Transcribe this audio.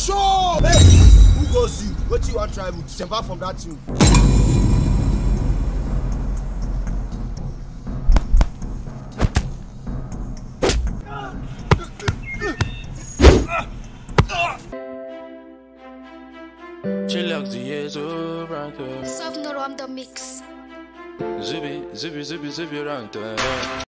show! Hey! Who goes you? What you want to try to disembark from that tune? Chilox, the Exuberant. Subnormal the mix. Exuberant.